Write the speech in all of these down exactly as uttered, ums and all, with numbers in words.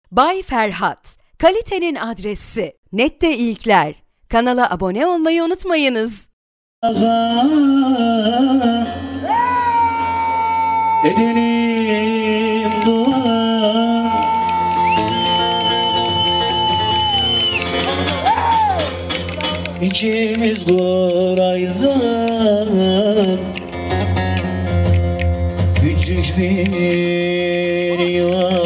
Bay Ferhat, kalitenin adresi. Nette ilkler. Kanala abone olmayı unutmayınız. Edelim dua, İkimiz kuraydık küçük bir yuva.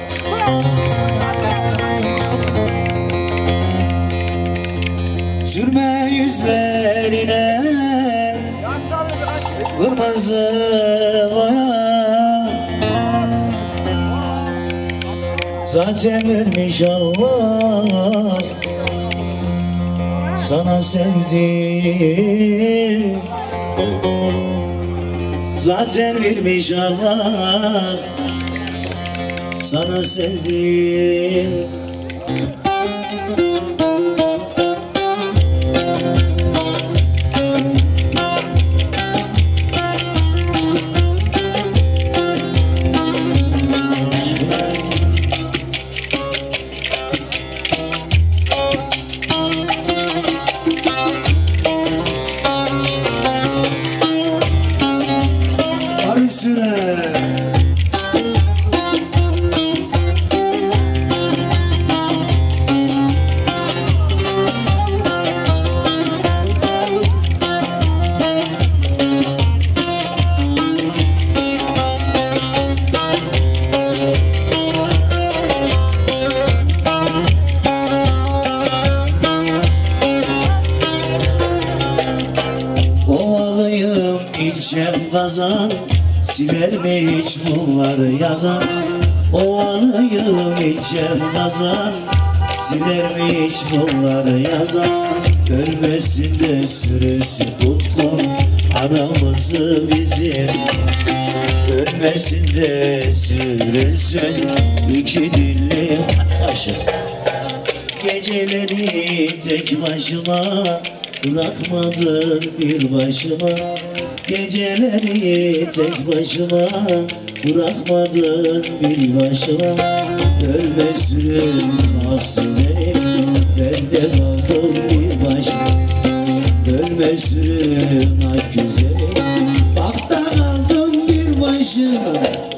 Sürme yüzlerine kırmızı boya, zaten vermiş Allah sana sevdim, zaten vermiş Allah sana sevdim. İlçem Kazan, siler mi hiç bunları yazan? Ovalıyım ilçem Kazan, siler mi hiç bunları yazan? Ölmesin de süresi tutkun aramızı bizim, ölmesin de süresin iki dilli aşık. Geceleri tek başıma bırakmadın bir başıma, geceleri tek başıma bırakmadın bir başıma. Ölmesinin hasretim, ben de kaldım bir başıma. Ölmesinin ak güzelim, bak da kaldım bir başıma.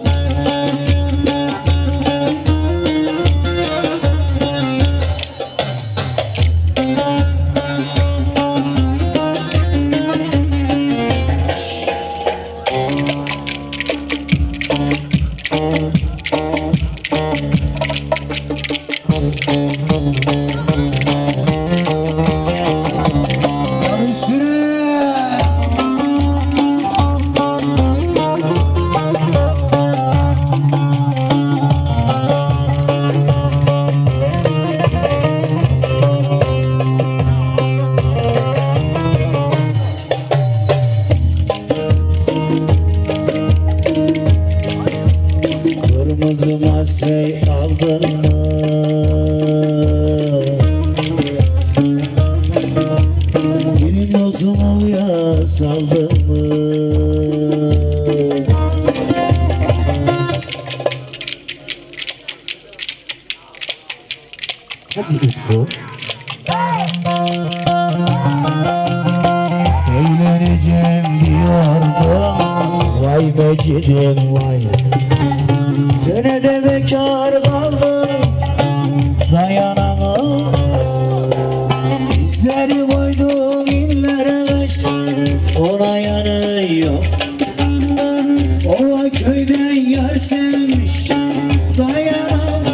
Kırmızı masey aldın mı? Gelin yozumu ya saldın mı? Evleneceğim diyordum, vay becerim vay. Senede bekar kaldım, dayanamam. İzleri koydum illere kaçtım, ona yanıyor. Ova köyden yar sevmiş, dayanamam.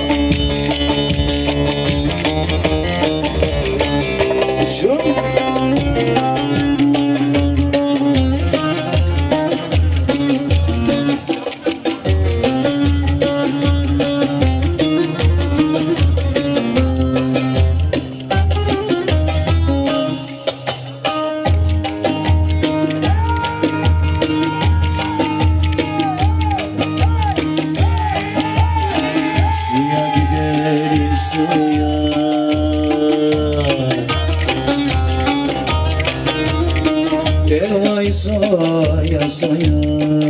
Çok gel vay soya soya.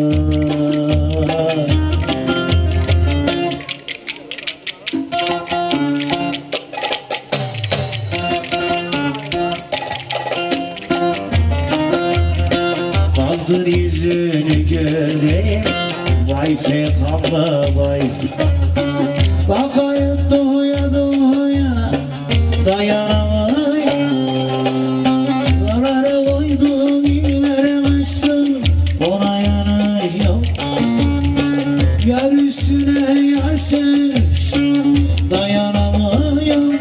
Kaldır yüzünü göreyim, vay fekamla vay. Bakayım doğuya doğuya, dayanamayım. Karara koydun, illere kaçtın, ona yanıyorum. Yar üstüne yar sevmiş, dayanamıyorum.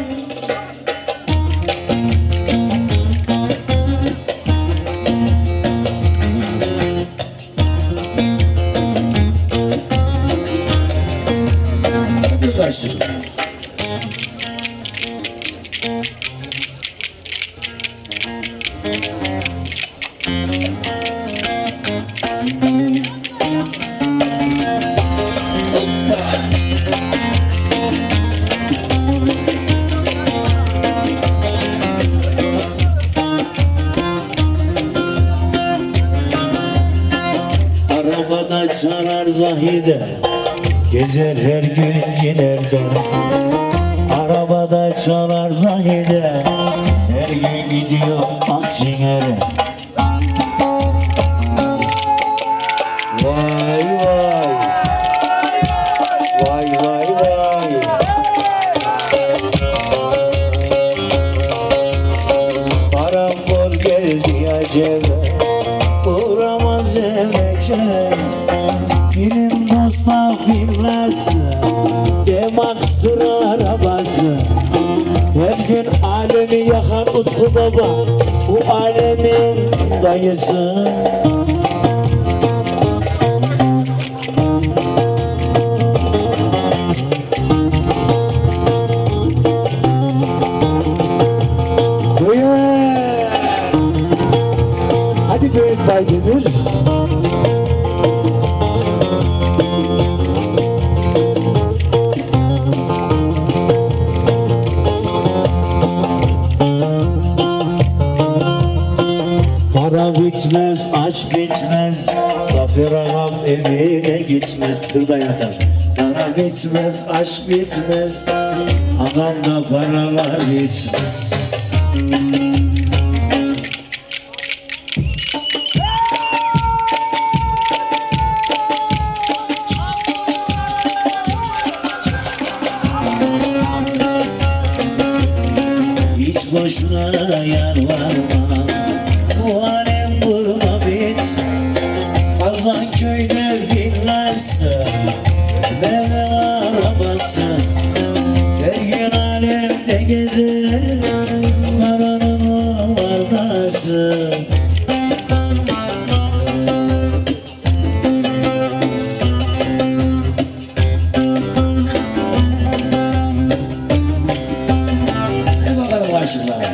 Hadi kaçın. Arabada çalar Zahide, gezer her gün cinerde. Arabada çalar Zahide, her gün gidiyor Akçiner'e. Vay vay, vay vay vay. Parambol geldi acele, uğramaz evlece. Benim dostlar villası, Demax'tır arabası. Her gün alemi yakan Utku Baba, bu alemin dayısı. Hadi büyük Baydemir. Para bitmez, aç bitmez, Zafer ağam evine gitmez. Tırda yatar. Para bitmez, aç bitmez, ağamda paralar bitmez. Hiç boşuna yalvarma, bu alem burada bitmez. Kazanköy'de villası, meyve arabası. Her gün alemde gezer, paranın ovardası. Hadi bakalım karşılar.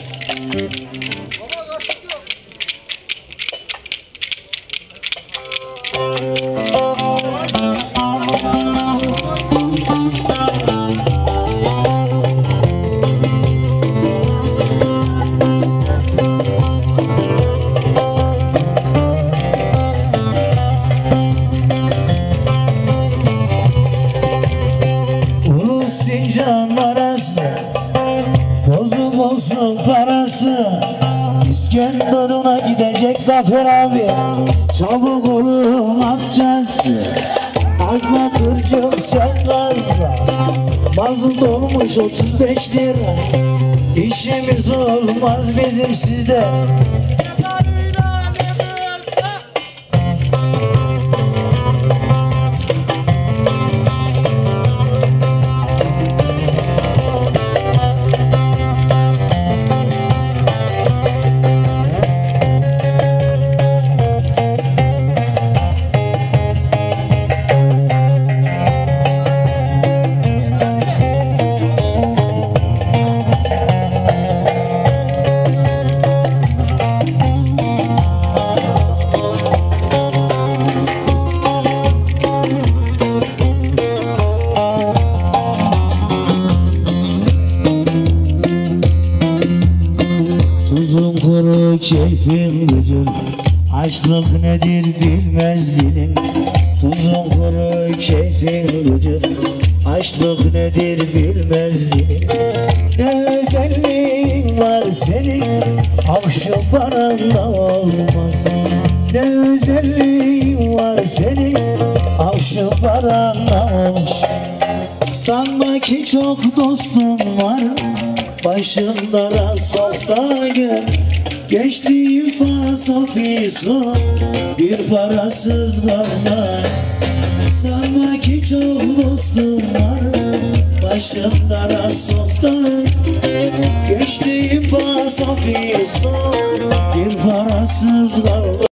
Ulus Sincan arası, bozuk olsun parası. İskenderun'a gidecek Zafer abi, çabuk olun amcası. Azla kırcım sen gazla, mazot olmuş otuz beş lira. İşimiz olmaz bizim sizde. gıcır. Açlık nedir bilmez dilin, tuzun kuru keyfin gıcır. Açlık nedir bilmez dilin. Ne özelliğin var senin, akşam paranla olmaz. Ne özelliğin var senin, akşam paranla olmaz. Sanma ki çok dostum var, başımlara softa gel. Gençliğim fasafiso, bir parasız kalma. Sanma ki çok dostum var, başımlara softa. Gençliğim fasafiso, bir parasız kalma.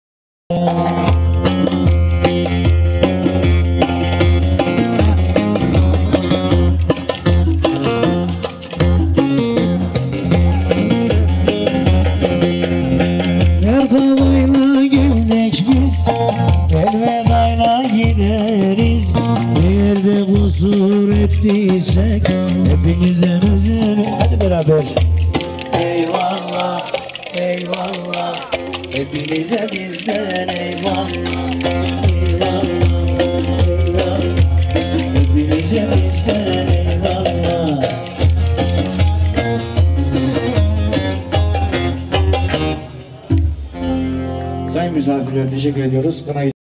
Mertabayla geldik biz, elvedayla gideriz. Bir yerde kusur ettiysek hepinizden özür. Hadi beraber. Eyvallah, eyvallah, hepinize bizden eyvallah. Eyvallah, eyvallah, hepinize bizden eyvallah. Sayın misafirler, teşekkür ediyoruz.